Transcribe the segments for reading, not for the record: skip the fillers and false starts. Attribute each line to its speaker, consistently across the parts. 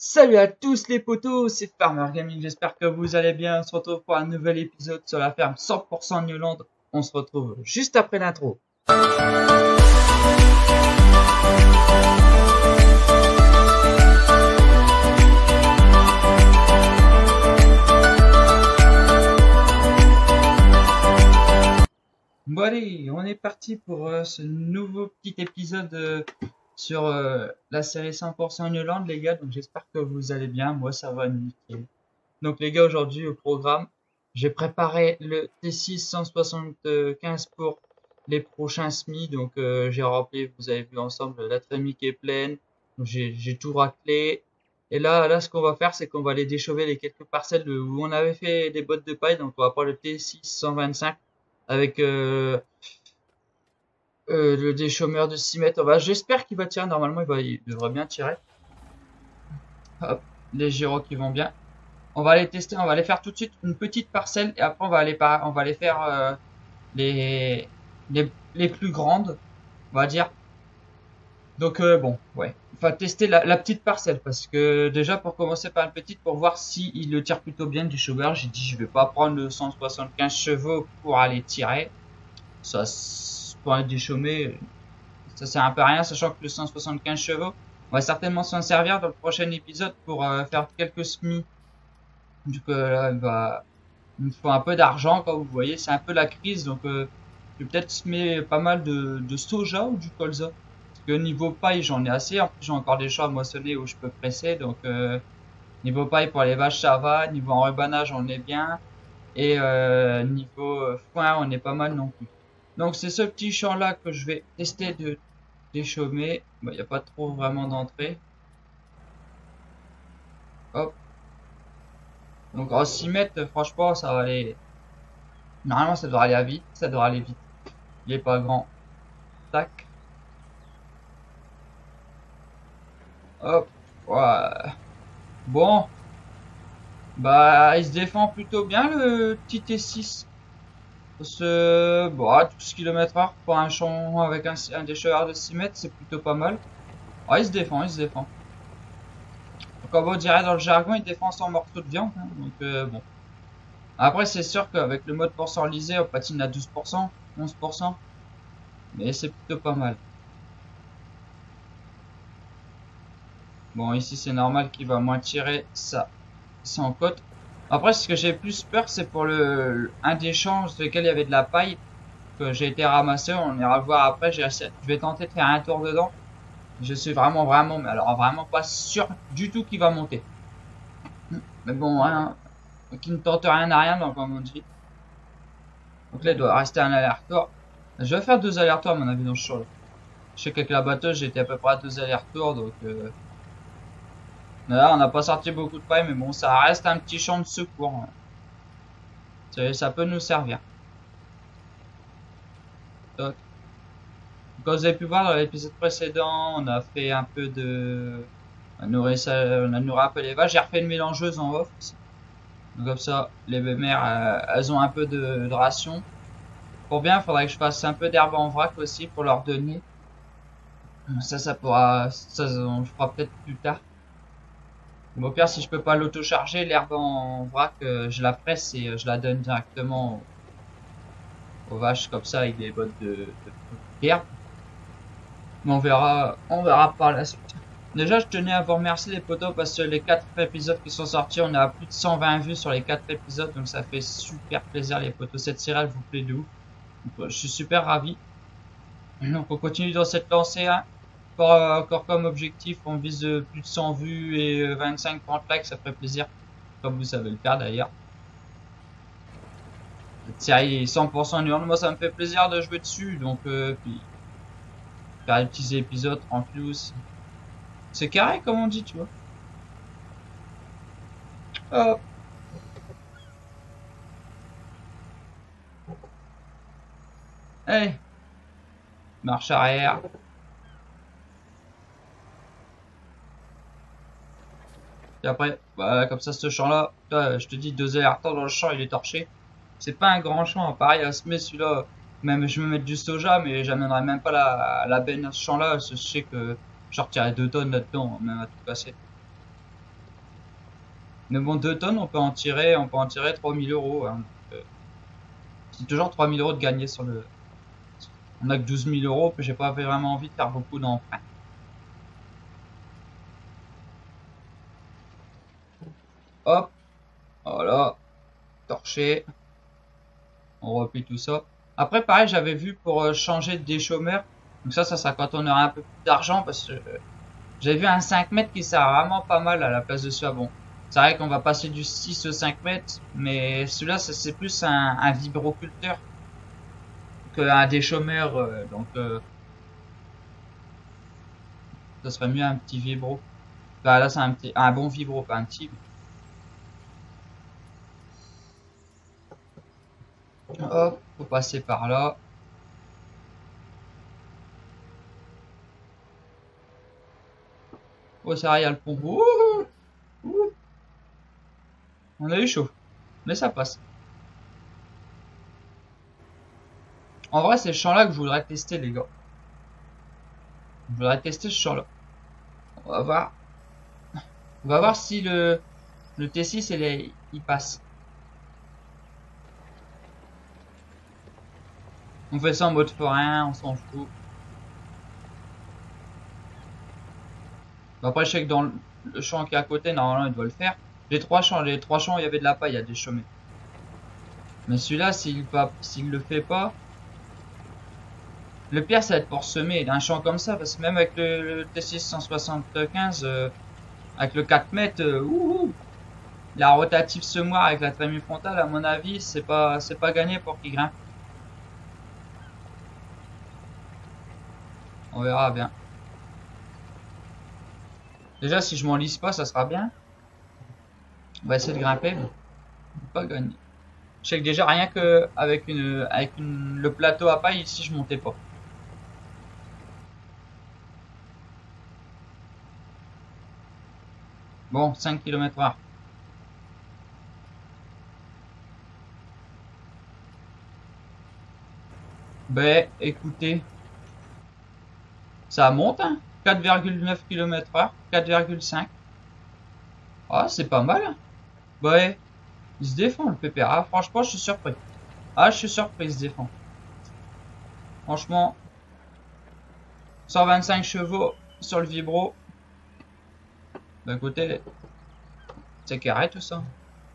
Speaker 1: Salut à tous les potos, c'est Farmer Gaming, j'espère que vous allez bien. On se retrouve pour un nouvel épisode sur la ferme 100% Newland. On se retrouve juste après l'intro. Bon allez, on est parti pour ce nouveau petit épisode sur la série 100% Newland les gars. Donc j'espère que vous allez bien, moi ça va nickel. Donc les gars, aujourd'hui au programme, j'ai préparé le T6 175 pour les prochains semis. Donc j'ai rempli, vous avez vu ensemble, la trémie qui est pleine. J'ai tout raclé. Et là ce qu'on va faire, c'est qu'on va aller déchauver les quelques parcelles où on avait fait des bottes de paille. Donc on va prendre le T6 125 avec le déchaumeur de 6 mètres. J'espère qu'il va tirer. Normalement il devrait bien tirer. Hop, les gyros qui vont bien. On va aller tester, on va aller faire tout de suite une petite parcelle et après on va aller faire les, les plus grandes, on va dire. Donc bon, ouais, on va tester la petite parcelle parce que déjà pour commencer par une petite pour voir si il le tire plutôt bien du chauffeur. J'ai dit je vais pas prendre le 175 chevaux pour aller tirer, ça pour être déchaumé, ça sert un peu à rien, sachant que le 175 chevaux, on va certainement s'en servir dans le prochain épisode pour faire quelques semis. Du coup, là, il me faut un peu d'argent, comme vous voyez, c'est un peu la crise, donc je vais peut-être semer pas mal de soja ou du colza. Parce que niveau paille, j'en ai assez, en plus j'ai encore des champs à moissonner où je peux presser, donc niveau paille pour les vaches, ça va, niveau enrubanage, on est bien, et niveau foin, on est pas mal non plus. Donc c'est ce petit champ-là que je vais tester de déchaumer. Bon, il n'y a pas trop vraiment d'entrée. Hop. Donc en 6 mètres, franchement, ça va aller. Normalement, ça devrait aller vite. Ça devrait aller vite. Il est pas grand. Tac. Hop. Ouais. Bon. Bah, il se défend plutôt bien le petit T6. Bon, 12 km/h pour un champ avec un déchauffeur de 6 mètres, c'est plutôt pas mal. Ouais, il se défend, il se défend. Comme on dirait dans le jargon, il défend son morceau de viande. Hein, donc bon. Après, c'est sûr qu'avec le mode pourcent lisé, on patine à 12%, 11%. Mais c'est plutôt pas mal. Bon, ici, c'est normal qu'il va moins tirer. Ça, c'est en côte. Après, ce que j'ai plus peur, c'est pour un des champs sur lequel il y avait de la paille que j'ai été ramassé. On ira le voir après. Je vais tenter de faire un tour dedans. Je suis vraiment, mais alors vraiment pas sûr du tout qu'il va monter. Mais bon, hein, qui ne tente rien à rien, donc comme on dit. Donc là, il doit rester un aller-retour. Je vais faire 2 allers-retours à mon avis dans ce champ. Je sais qu'avec la batteuse, j'étais à peu près à 2 allers-retours, donc là, on n'a pas sorti beaucoup de paille, mais bon, ça reste un petit champ de secours. Ça peut nous servir. Donc, comme vous avez pu voir dans l'épisode précédent, on a fait un peu de... On a nourri un peu les vaches. J'ai refait une mélangeuse en off. Donc comme ça, les mères, elles ont un peu de ration. Pour bien, il faudrait que je fasse un peu d'herbe en vrac aussi pour leur donner. Ça pourra... Ça, on le fera peut-être plus tard. Au pire, si je peux pas l'auto-charger, l'herbe en vrac, je la presse et je la donne directement aux vaches comme ça avec des bottes d'herbe. Mais on verra par la suite. Déjà, je tenais à vous remercier les potos parce que les 4 épisodes qui sont sortis, on a plus de 120 vues sur les 4 épisodes, donc ça fait super plaisir les potos. Cette série, elle vous plaît de ouf. Donc, je suis super ravi. Donc on continue dans cette lancée. Hein. Encore comme objectif, on vise plus de 100 vues et 25-30 likes, ça ferait plaisir. Comme vous savez le faire d'ailleurs. Cette série 100% Newland, moi ça me fait plaisir de jouer dessus. Donc puis faire des petits épisodes tranquilles. C'est carré comme on dit, tu vois. Hop. Allez. Marche arrière. Et après, bah, comme ça, ce champ-là, je te dis, 2 allers-retours dans le champ, il est torché. C'est pas un grand champ, pareil à semer celui-là. Même je vais mettre du soja, mais j'amènerai même pas la benne à ce champ-là. Je sais que je retirerai 2 tonnes là-dedans, même à tout casser. Mais bon, 2 tonnes, on peut en tirer 3000 euros. Hein. C'est toujours 3000 euros de gagner sur le... On a que 12 000 euros, que j'ai pas vraiment envie de faire beaucoup d'emprunts. Hop, voilà, torché. On replie tout ça. Après, pareil, j'avais vu pour changer de déchômeur. Donc ça sera quand on aura un peu plus d'argent, parce que j'ai vu un 5 mètres qui sert vraiment pas mal à la place de ça. Bon, c'est vrai qu'on va passer du 6 au 5 mètres, mais celui-là, c'est plus un vibroculteur qu'un déchômeur. Donc, ça serait mieux un petit vibro. Bah, là, c'est un bon vibro, pas un petit. Hop, faut passer par là. Oh, ça y a le pont. Ouh, ouh. On a eu chaud, mais ça passe. En vrai, c'est le champ là que je voudrais tester, les gars. Je voudrais tester ce champ là. On va voir. On va voir si le T6 il passe. On fait ça en mode forain, on s'en fout. Bon, après, je sais que dans le champ qui est à côté, normalement, il doit le faire. Les 3 champs, il y avait de la paille, il y a des chômés. Mais celui-là, s'il le fait pas, le pire, ça va être pour semer un champ comme ça, parce que même avec le T6 175, avec le 4 mètres, la rotative semoir avec la trémie frontale, à mon avis, c'est pas gagné pour qu'il grimpe. On verra bien. Déjà, si je m'enlise pas, ça sera bien. On va essayer de grimper, mais pas gagner. Je sais que déjà, rien que avec le plateau à paille, ici, je montais pas. Bon, 5 km/h. Ben, écoutez, ça monte, hein. 4,9 km/h, 4,5. Ah, c'est pas mal. Ouais, il se défend le PPR. Ah, franchement, je suis surpris. Ah, je suis surpris, il se défend. Franchement, 125 chevaux sur le vibro. D'un côté, c'est carré tout ça.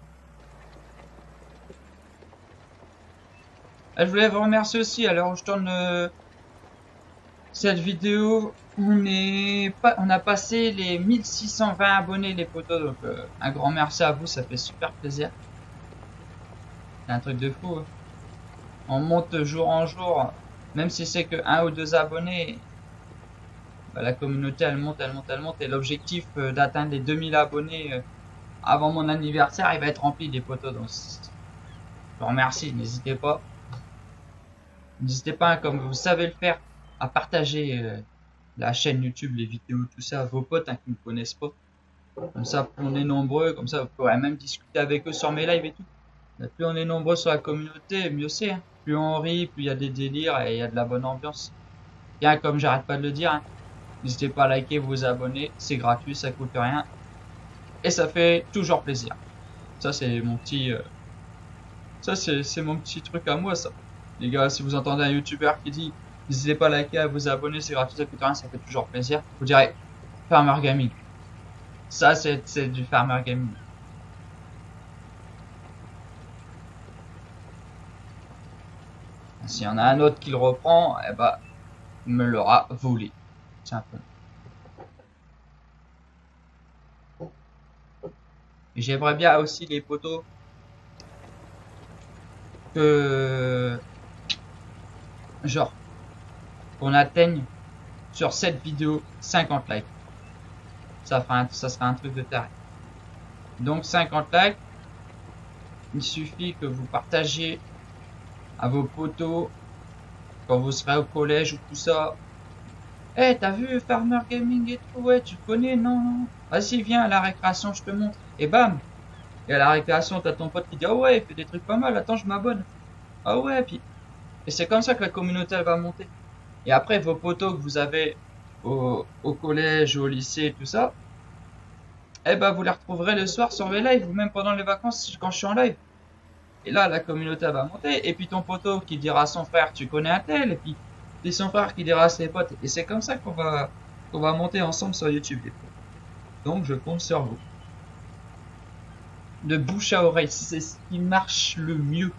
Speaker 1: Et je voulais vous remercier aussi. Alors, je tourne cette vidéo. On a passé les 1620 abonnés, les potos. Donc, un grand merci à vous. Ça fait super plaisir. C'est un truc de fou. Hein. On monte jour en jour. Même si c'est que 1 ou 2 abonnés. Bah, la communauté, elle monte, elle monte, elle monte. Et l'objectif d'atteindre les 2000 abonnés avant mon anniversaire, il va être rempli, les potos. Donc, je vous remercie. N'hésitez pas. N'hésitez pas, hein, comme vous savez le faire, à partager la chaîne YouTube, les vidéos, tout ça à vos potes hein, qui ne me connaissent pas. Comme ça, plus on est nombreux, comme ça, vous pourrez même discuter avec eux sur mes lives et tout. Plus on est nombreux sur la communauté, mieux c'est. Hein. Plus on rit, plus il y a des délires et il y a de la bonne ambiance. Bien, comme j'arrête pas de le dire, hein, n'hésitez pas à liker, vous abonner, c'est gratuit, ça coûte rien. Et ça fait toujours plaisir. Ça, c'est mon petit... ça, c'est mon petit truc à moi, ça. Les gars, si vous entendez un youtubeur qui dit n'hésitez pas à liker, à vous abonner, c'est gratuit, ça coûte rien, ça fait toujours plaisir. Vous direz Farmer Gaming. Ça, c'est du Farmer Gaming. S'il y en a un autre qui le reprend, eh ben, il me l'aura volé. Simplement. Et j'aimerais bien aussi les potos que genre qu'on atteigne sur cette vidéo 50 likes. Ça sera un truc de taré. Donc 50 likes, il suffit que vous partagiez à vos potos quand vous serez au collège ou tout ça. Eh, hey, t'as vu Farmer Gaming et tout? Ouais, tu connais? Non, non. Vas-y, viens à la récréation, je te montre. Et bam! Et à la récréation, t'as ton pote qui dit ah ouais, il fait des trucs pas mal, attends, je m'abonne. Ah ouais, puis. Et c'est comme ça que la communauté elle va monter. Et après, vos potos que vous avez au collège, au lycée, tout ça, eh ben vous les retrouverez le soir sur mes lives ou même pendant les vacances quand je suis en live. Et là, la communauté va monter. Et puis ton poteau qui dira à son frère, tu connais un tel. Et puis son frère qui dira à ses potes. Et c'est comme ça qu'on va monter ensemble sur YouTube. Les potes. Donc je compte sur vous. De bouche à oreille, c'est ce qui marche le mieux.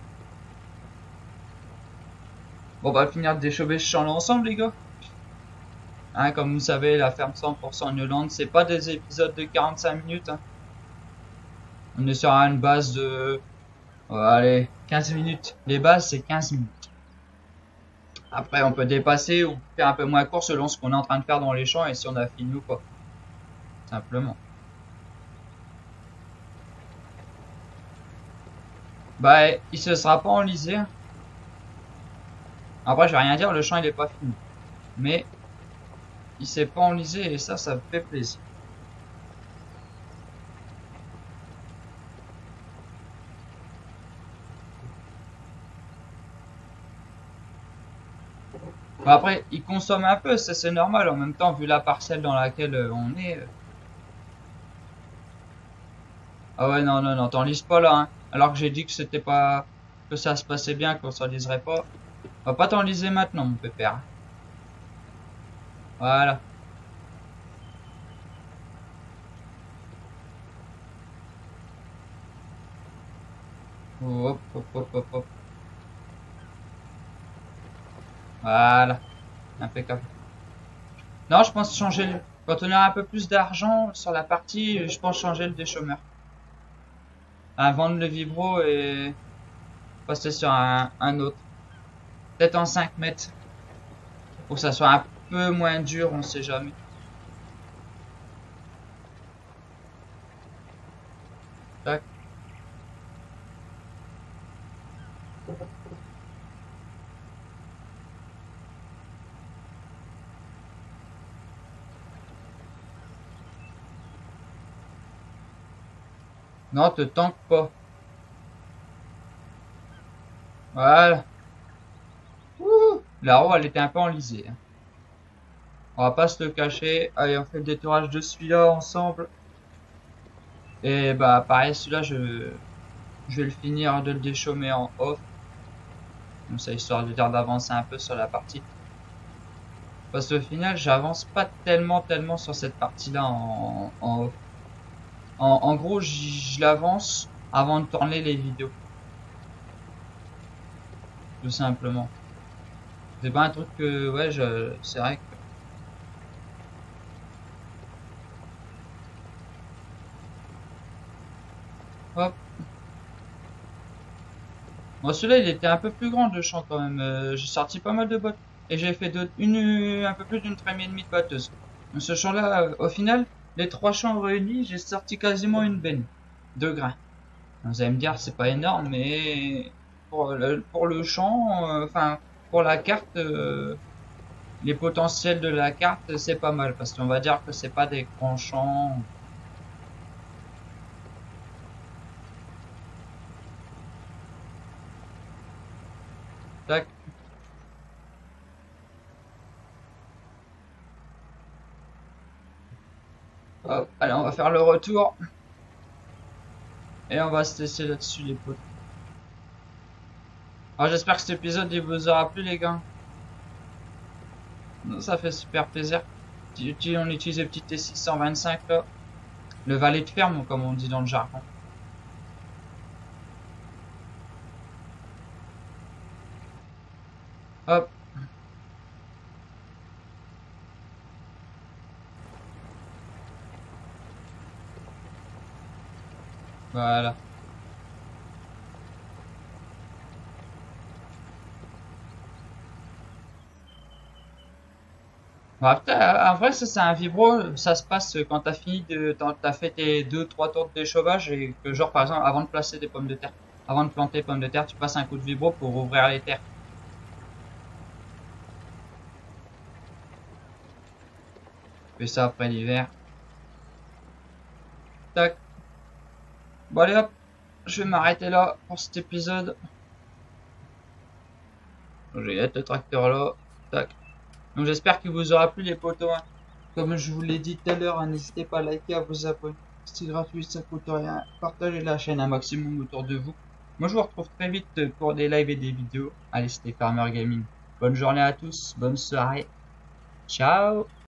Speaker 1: Bon, on va finir de déchauver ce champ là ensemble, les gars. Hein, comme vous savez, la ferme 100% en Hollande, c'est pas des épisodes de 45 minutes. Hein. On est sur une base de... Oh, allez, 15 minutes. Les bases, c'est 15 minutes. Après, on peut dépasser ou faire un peu moins court selon ce qu'on est en train de faire dans les champs et si on a fini ou pas. Simplement. Bah, il se sera pas enlisé. Après, je vais rien dire, le champ il est pas fini. Mais, il s'est pas enlisé et ça me fait plaisir. Bah après, il consomme un peu, ça c'est normal. En même temps, vu la parcelle dans laquelle on est. Ah ouais, non, non, non, t'en lises pas là. Hein. Alors que j'ai dit que c'était pas. Que ça se passait bien, qu'on s'en liserait pas. On va pas t'enliser maintenant, mon pépère. Voilà. Hop, hop, hop, hop, hop. Voilà. Impeccable. Non, je pense changer le... Quand on a un peu plus d'argent sur la partie, je pense changer le déchômeur. Vendre le vibro et passer sur un autre. Peut-être en 5 mètres. Pour que ça soit un peu moins dur, on sait jamais. Tac. Non, te tanque pas. Voilà. Ouh, la roue, elle était un peu enlisée. Hein. On va pas se le cacher. Allez, on fait le détourage de celui-là ensemble. Et bah, pareil, celui-là, je vais le finir de le déchaumer en off. Comme ça, histoire de dire d'avancer un peu sur la partie. Parce qu'au final, j'avance pas tellement sur cette partie-là en off. En gros, je l'avance avant de tourner les vidéos. Tout simplement. C'est pas un truc que, ouais, c'est vrai que... Hop. Bon, celui-là, il était un peu plus grand, le champ, quand même. J'ai sorti pas mal de bottes. Et j'ai fait un peu plus d'une trémie et demie de batteuse. Donc, ce champ-là, au final, les 3 champs réunis, j'ai sorti quasiment une benne de grains. Vous allez me dire, c'est pas énorme, mais pour le champ, enfin, pour la carte, les potentiels de la carte, c'est pas mal. Parce qu'on va dire que c'est pas des grands champs. Tac. Hop, allez, on va faire le retour. Et on va se laisser là-dessus, les potes. Alors, j'espère que cet épisode il vous aura plu, les gars. Ça fait super plaisir. On utilise le petit T625 là. Le valet de ferme, comme on dit dans le jargon. Hop. Voilà. Bah, en vrai, ça c'est un vibro, ça se passe quand t'as fini t'as fait tes 2-3 tours de déchauvage et que genre par exemple avant de placer des pommes de terre, avant de planter des pommes de terre, tu passes un coup de vibro pour ouvrir les terres. Tu fais ça après l'hiver. Tac. Bon allez hop, je vais m'arrêter là pour cet épisode. Je vais mettre le tracteur là. Tac. Donc j'espère qu'il vous aura plu les potos. Hein. Comme je vous l'ai dit tout à l'heure, hein, n'hésitez pas à liker, à vous abonner. C'est gratuit, ça coûte rien. Partagez la chaîne un maximum autour de vous. Moi, je vous retrouve très vite pour des lives et des vidéos. Allez, c'était Farmer Gaming. Bonne journée à tous, bonne soirée. Ciao!